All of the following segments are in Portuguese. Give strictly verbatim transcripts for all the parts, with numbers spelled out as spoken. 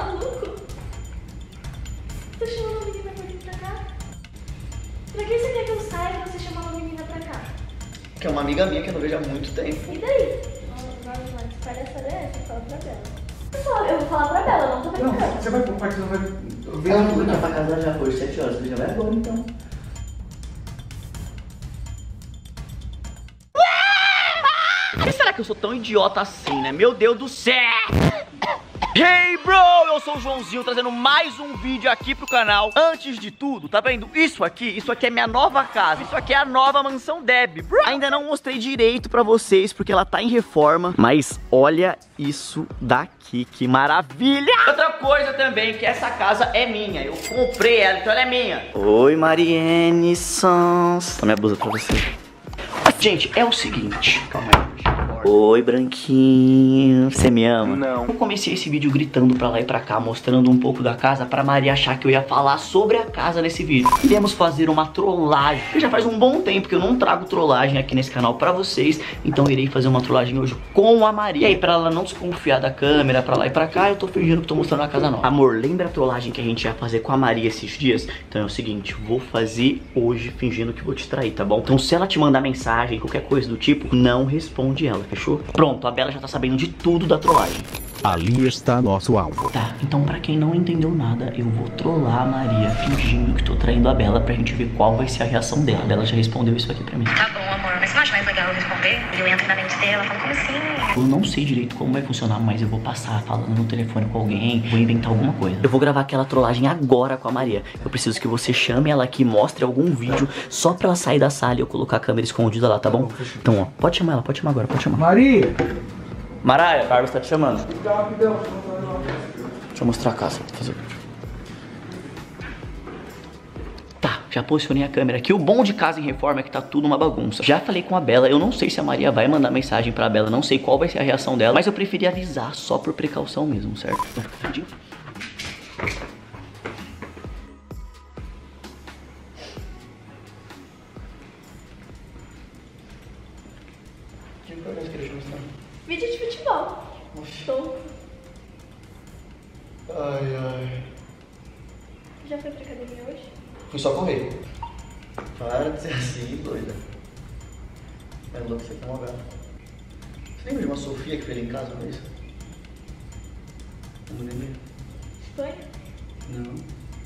maluco? Você tá chamando a menina pra vir pra cá? Pra que você quer que eu saia e você chamar uma menina pra cá? Que é uma amiga minha que eu não vejo há muito tempo. E daí? Não, não, não, se palhaçada é essa, fala pra Bela. Eu vou falar, eu vou falar pra Bela, não tô brincando. Não, você vai pro quarto, você vai... Ela não vai pra casa já foi sete horas, você já vai agora então. Por que será que eu sou tão idiota assim, né? Meu Deus do céu! Hey bro, eu sou o Joãozinho trazendo mais um vídeo aqui pro canal. Antes de tudo, tá vendo isso aqui? Isso aqui é minha nova casa, isso aqui é a nova mansão Deb, bro. Ainda não mostrei direito pra vocês porque ela tá em reforma, mas olha isso daqui, que maravilha! Outra coisa também, que essa casa é minha, eu comprei ela, então ela é minha. Oi Mariene Sons. Toma minha blusa pra você. Gente, é o seguinte, calma aí. Oi, branquinho, você me ama? Não. Eu comecei esse vídeo gritando pra lá e pra cá, mostrando um pouco da casa pra Maria achar que eu ia falar sobre a casa nesse vídeo. Iremos fazer uma trollagem, porque já faz um bom tempo que eu não trago trollagem aqui nesse canal pra vocês, então irei fazer uma trollagem hoje com a Maria. E aí, pra ela não desconfiar da câmera pra lá e pra cá, eu tô fingindo que tô mostrando a casa nova. Amor, lembra a trollagem que a gente ia fazer com a Maria esses dias? Então é o seguinte, vou fazer hoje fingindo que vou te trair, tá bom? Então se ela te mandar mensagem, qualquer coisa do tipo, não responde ela, fechou? Pronto, a Bela já tá sabendo de tudo da trollagem. Ali está nosso alvo. Tá, então pra quem não entendeu nada, eu vou trollar a Maria fingindo que tô traindo a Bela pra gente ver qual vai ser a reação dela. A Bela já respondeu isso aqui pra mim. Tá bom, amor, mas você não acha mais legal eu responder? Eu entro na mente dela, falo, como assim? Eu não sei direito como vai funcionar, mas eu vou passar falando no telefone com alguém, vou inventar alguma coisa. Eu vou gravar aquela trollagem agora com a Maria. Eu preciso que você chame ela aqui, mostre algum vídeo só pra ela sair da sala e eu colocar a câmera escondida lá, tá bom? Então, ó, pode chamar ela, pode chamar agora, pode chamar. Maria! Maraia, Carlos tá te chamando. Rapidão. Deixa eu mostrar a casa pra fazer. Tá, já posicionei a câmera aqui. O bom de casa em reforma é que tá tudo uma bagunça. Já falei com a Bela, eu não sei se a Maria vai mandar mensagem pra Bela, não sei qual vai ser a reação dela, mas eu preferi avisar só por precaução mesmo, certo? Rapidinho. Que coisa que deixa eu mostrar? Vídeo de futebol. Show. Ai, ai. Já foi pra academia hoje? Fui só correr. Para de ser assim, doida. É louco você tomar bela. Você lembra de uma Sofia que fez em casa, não é isso? Não lembro. Foi? Não.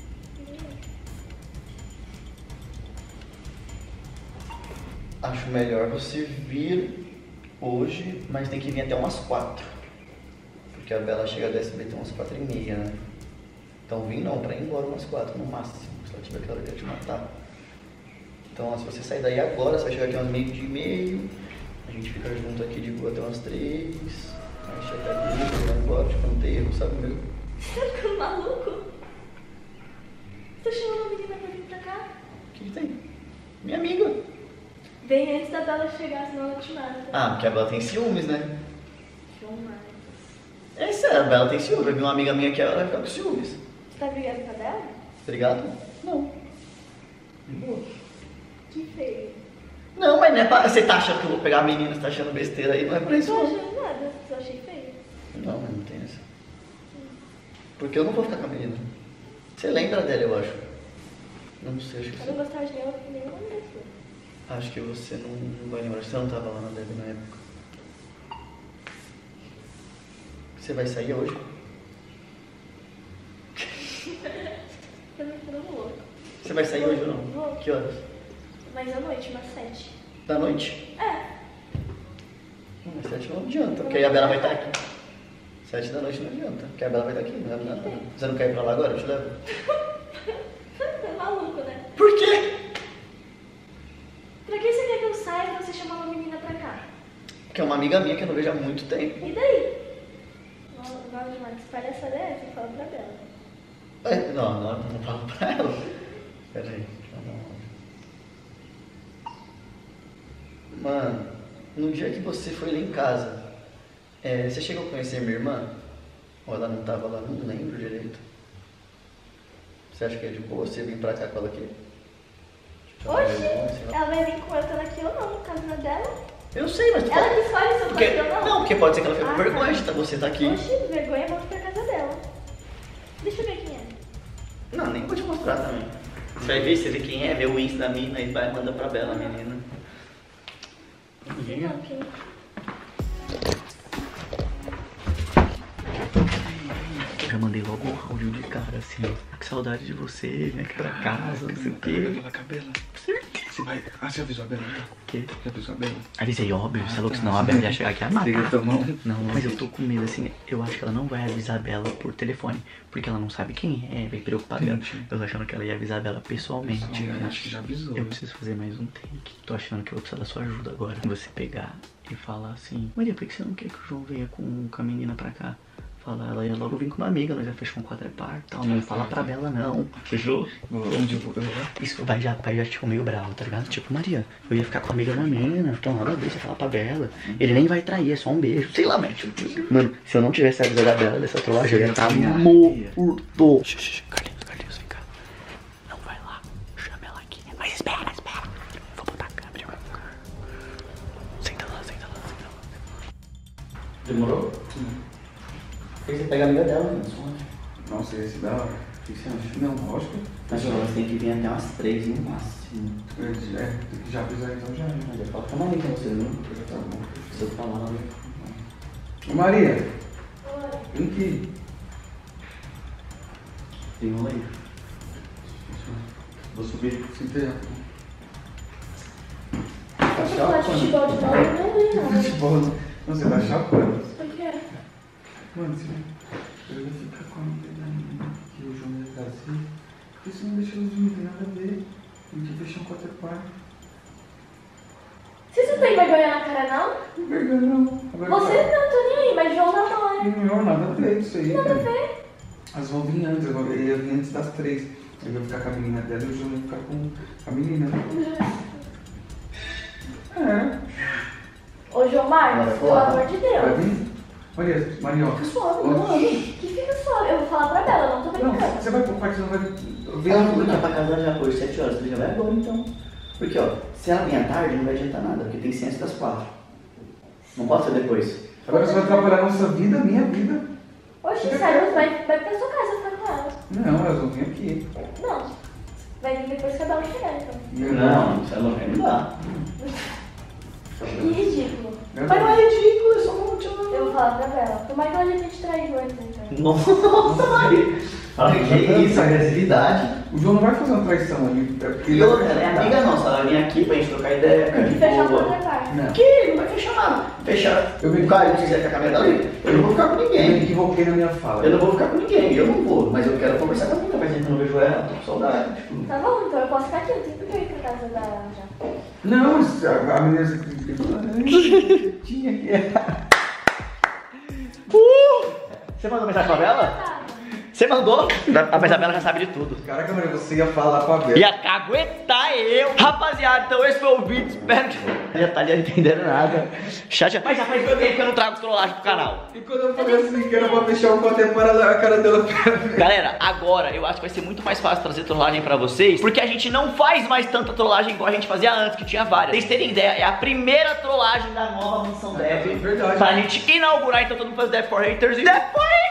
Acho melhor você vir hoje, mas tem que vir até umas quatro. Porque a Bela chega da S B T umas quatro e meia, né? Então vim não, pra ir embora umas quatro no máximo. Se ela tiver aquela ideia de te matar. Então ó, se você sair daí agora, você vai chegar aqui umas meio dia e meio. A gente fica junto aqui de boa até umas três. Aí chega aqui, vai embora, tipo um terro, sabe meu? Você tá ficando maluco? Você tá chamando a menina pra vir pra cá? O que, que tem? Minha amiga. Vem antes da Bela chegar, senão ela te mata. Ah, porque a Bela tem ciúmes, né? Jamais. É isso, a Bela tem ciúmes. Vai vir uma amiga minha aqui, ela vai ficar com ciúmes. Você tá brigando com a Bela? Obrigado? Não. De boa. Que feio. Não, mas não é pra... Você tá achando que eu vou pegar a menina, você tá achando besteira aí, não é pra isso Não tô não. achando nada, só achei feio. Não, mas não tem essa. Porque eu não vou ficar com a menina. Você lembra dela, eu acho. Não sei, acho que Eu você... não gostava de nenhuma nenhuma vez. Acho que você não, não vai lembrar. Você não tava lá na Deb na época. Você vai sair hoje? Tá me ficando louco. Você vai sair hoje ou não? Vou. Que horas? Mas à noite, umas sete. Da noite? É. Hum, mas sete não adianta, porque aí a Bela vai estar aqui. Sete da noite não adianta, porque a Bela vai estar aqui, não leva nada. Você não quer ir pra lá agora? Eu te levo. Tá maluco, né? Por quê? Pra que você quer que eu saia e você chamar uma menina pra cá? Porque é uma amiga minha que eu não vejo há muito tempo. E daí? Nossa, demais. Que palhaçada é essa? Fala pra Bela. É, não, não, não falo pra ela. Pera aí. Mano, no dia que você foi lá em casa, é, você chegou a conhecer minha irmã? Ou ela não tava lá? Não lembro direito. Você acha que é de boa você vir pra cá com ela aqui? Oxi, ela vai vir com eu estando aqui ou não, no caso não é dela? Eu sei, mas... tu Ela pode- que escolhe se eu porque... gosto ou não? Não, porque pode ser que ela fique Ah, com vergonha tá. de você tá aqui. Oxi, vergonha, volta pra casa dela. Deixa eu ver quem é. Não, nem vou te mostrar também. Você vai ver, você vê quem é, vê o Insta da mina e vai mandar pra Bela, menina. Sei não, quem? Já mandei logo um áudio de cara assim, ó. Que saudade de você, vem aqui pra casa, não sei o quê. Vai, Cabela. Você vai. Ah, você avisou a Bela, então? O quê? Você avisou a Bela? Avisei, óbvio, você é louco, senão a Bela ia chegar aqui a matar. Liga tua mão. Não, mas eu tô com medo, assim, eu acho que ela não vai avisar a Bela por telefone, porque ela não sabe quem é, vai preocupar dela. Eu tô achando que ela ia avisar a Bela pessoalmente. Eu acho que já avisou. Eu preciso fazer mais um take. Tô achando que eu vou precisar da sua ajuda agora. Você pegar e falar assim: Maria, por que você não quer que o João venha com, com a menina pra cá? Fala, ela ia logo vir com uma amiga, nós já fechamos um quadripar e tal. Não fala pra Bela, não. Fechou? Onde eu vou? Isso vai já, vai já tipo meio bravo, tá ligado? Tipo, Maria, eu ia ficar com a amiga da menina, então nada a ver, você fala pra Bela. Ele nem vai trair, é só um beijo. Sei lá, mas tipo, mano, se eu não tivesse avisado a Bela dessa trollagem, eu ia estar morto. Shh, Carlinhos, Carlinhos, vem cá. Não vai lá, chama ela aqui. Mas espera, espera. Vou botar a câmera. Senta lá, senta lá, senta lá. Demorou? Sim. Por que você pega a amiga dela, né? Nossa, esse da hora. O que você acha? Não, lógico. Mas elas têm que vir até umas três no máximo. É, tem que já avisar então já. Mas eu falo pra Maria com você, não? Tá bom. Se eu falar, ela Ô Maria, Oi. vem aqui. tem um aí. Vou subir. Senta aí. Tá falar de futebol de novo, eu não vi nada. Futebol. Não, você tá chapando. Por quê? Mano, você eu vou ficar com a amiga da menina que o João ia trazer. Porque você não deixou os meninos, não tem nada a ver. Tem que fechar um quadripar. Vocês não têm vergonha na cara, não? Não pega não. Agora Você não, tô nem aí, mas João namora. Não, nada a ver isso aí. Nada a cara. ver. Elas vão vir antes, agora ele ia vir antes das três. Eu vou ficar com a menina dela e o João vai ficar com a menina. É. Ô, João Marcos, pelo amor de Vai Deus. vir? Maria, Marioca. Fica suave, Ô, não. Que fica suave. Eu vou falar pra Bela, não tô Não, brincando. você vai pro quarto, você não vai ver Ela a não luz. vai pra casa já hoje, sete horas, você já vai agora então. Porque ó, se ela vier à tarde não vai adiantar nada, porque tem ciência das quatro. Não pode ser depois. Agora você vai atrapalhar a nossa vida, a minha vida. Oxe, sério, vai, vai pra sua casa ficar com ela. Não, elas vão vir aqui. Não. Vai vir depois que a Bela chegar, então. Não, se ela não vai, não dá. Que ridículo. Mas não é ridículo, é só um Eu vou falar pra Bela. Tomara que ela já tenha te traído antes, então. Nossa, fala que isso, agressividade. O João não vai fazer uma traição ali. É porque E outra, ela é amiga nossa, ela vem aqui pra gente trocar ideia, ficar Tem de que fechar o boa. contraparte. Não. Que? Não vai fechar nada. Fechar. Eu venho- O cara que quiser ficar com a minha dali, eu não vou ficar com Eu me ninguém. equivoquei na minha fala. Eu não vou ficar com ninguém, eu não vou. Mas eu quero conversar com a menina, faz tempo que eu não vejo ela, tô com saudade. Tipo. Tá bom, então eu posso ficar aqui. Não tem por que eu ir pra casa da já. Não, mas a a menina tinha que é. Uh! Você mandou mensagem pra Bela? Você mandou? Mas a Bela já sabe de tudo. Caraca, Maria, você ia falar com a Bela. Ia caguetar eu. Rapaziada, então esse foi o vídeo. Espero que a Natália não entendendo nada. Chat, mas já faz tempo que eu não trago trollagem pro canal. E quando eu falei assim que era pra fechar o contemporâneo, a cara dela pra ver. Galera, agora eu acho que vai ser muito mais fácil trazer trollagem pra vocês, porque a gente não faz mais tanta trollagem igual a gente fazia antes, que tinha várias. Pra vocês terem ideia, é a primeira trollagem da nova mansão Dev. É verdade. Pra gente inaugurar, então todo mundo faz Dev for Haters e Dev for Haters!